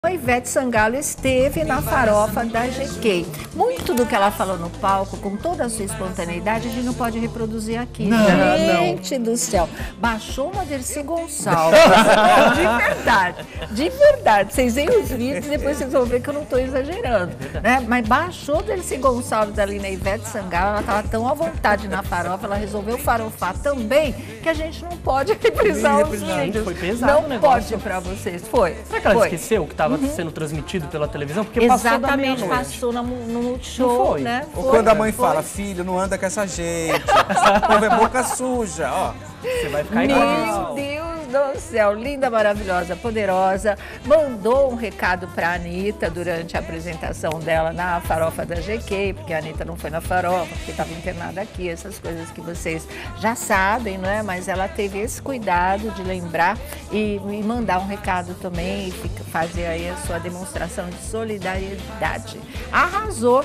A Ivete Sangalo esteve na farofa da GK. Muito do que ela falou no palco, com toda a sua espontaneidade, a gente não pode reproduzir aqui. Gente do céu, baixou uma Dercy Gonçalves. De verdade. Vocês veem os vídeos e depois vocês vão ver que eu não estou exagerando. Né? Mas baixou Dercy Gonçalves ali na Ivete Sangalo, ela estava tão à vontade na farofa, ela resolveu farofar também, que a gente não pode reprisar os vídeos. Foi pesado o não negócio. pode para vocês. Foi. Será que ela esqueceu que estava sendo transmitido pela televisão? Porque Exatamente, passou da meia-noite. passou no Multishow, né? Ou quando a mãe fala, filho, não anda com essa gente, esse povo é boca suja, ó. Você vai ficar Meu igual. Deus do céu, linda, maravilhosa, poderosa, mandou um recado pra Anitta durante a apresentação dela na farofa da GK, porque a Anitta não foi na farofa, porque estava internada aqui, essas coisas que vocês já sabem, não é? Mas ela teve esse cuidado de lembrar e mandar um recado também e fazer aí a sua demonstração de solidariedade. Arrasou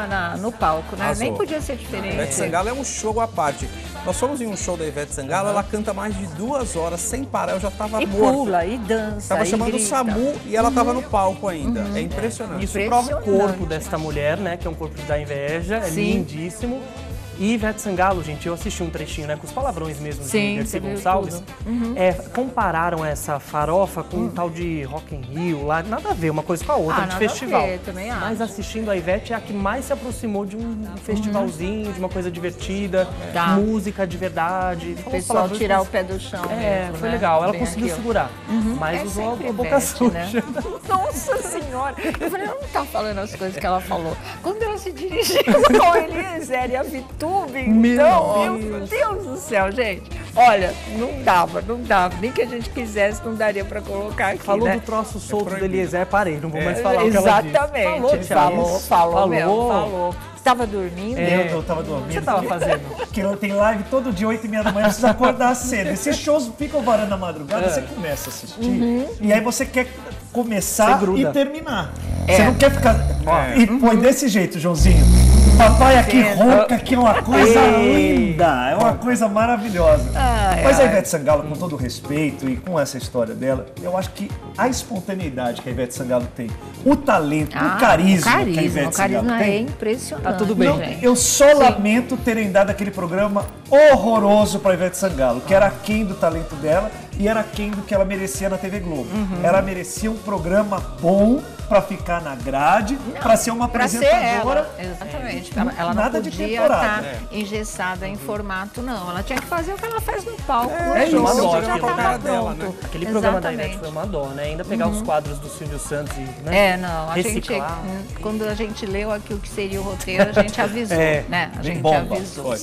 no palco, né? Arrasou. Nem podia ser A diferente. Ivete Sangalo é um show à parte. Nós fomos em um show da Ivete Sangalo, ela canta mais de 2 horas sem parar, eu já tava E morto. pula, e dança, Tava e chamando o grita. SAMU e ela tava no palco ainda. É impressionante. Isso prova o Impressionante. corpo desta mulher, né? Que é um corpo da inveja, é Sim. lindíssimo. E Ivete Sangalo, gente, eu assisti um trechinho, né? Com os palavrões mesmo Sim, de Dercy você viu Gonçalves. tudo. Compararam essa farofa com um tal de Rock in Rio lá. Nada a ver uma coisa com a outra, de Nada a festival. ver, também acho. Mas assistindo a Ivete é a que mais se aproximou de um festivalzinho, de uma coisa divertida, Tá. música de verdade. O pessoal tirar o pé do chão mesmo, Foi né? legal, ela Bem conseguiu aquilo. segurar. Mas usou sempre a boca Ivete, suja. né? Nossa Senhora! Eu falei, ela não tá falando as coisas que ela falou. Quando ela se dirigiu ao Eliezer e a Vitube, então, meu Deus do céu, gente. Olha, não dava. Nem que a gente quisesse, não daria pra colocar aqui, Falou né? do troço solto do Eliezer, parei, não vou mais falar o que ela disse. Exatamente. Falou mesmo, falou. Estava dormindo? Eu tava dormindo. O que você tava fazendo? Porque eu tenho live todo dia, 8h30 da manhã, precisa acordar cedo. Esses shows ficam varando na madrugada, você começa a assistir. E aí você quer começar Você gruda. e terminar. Você não quer ficar... E põe desse jeito, Joãozinho. Papai aqui ronca, que é uma coisa linda, é uma coisa maravilhosa. Mas a Ivete Sangalo, com todo o respeito e com essa história dela, eu acho que a espontaneidade que a Ivete Sangalo tem, o talento, o carisma que a Ivete Sangalo é tem, impressionante. Tá tudo bem, gente. eu só lamento terem dado aquele programa horroroso pra Ivete Sangalo, que era aquém do talento dela e era aquém do que ela merecia na TV Globo. Ela merecia um programa bom pra ficar na grade, pra ser uma Pra ser apresentadora. ela, exatamente. Ela não Nada de podia temporada. estar engessada em formato, não. Ela tinha que fazer o que ela faz no palco, É no isso, show, uma dó, já aquilo. estava Dela, pronto. né? Aquele programa da Exatamente. Ivete foi uma dó, né? Ainda pegar os quadros do Silvio Santos e, né? Não, a gente, reciclar. quando a gente leu aqui o que seria o roteiro, a gente avisou, né? A gente bomba. avisou.